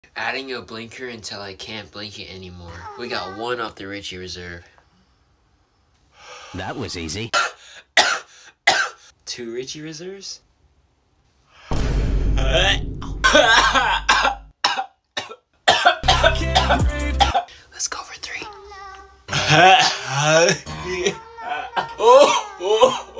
Adding a blinker until I can't blink it anymore. We got 1 off the Richie Reserve. That was easy. 2 Richie Reserves? Let's go for 3.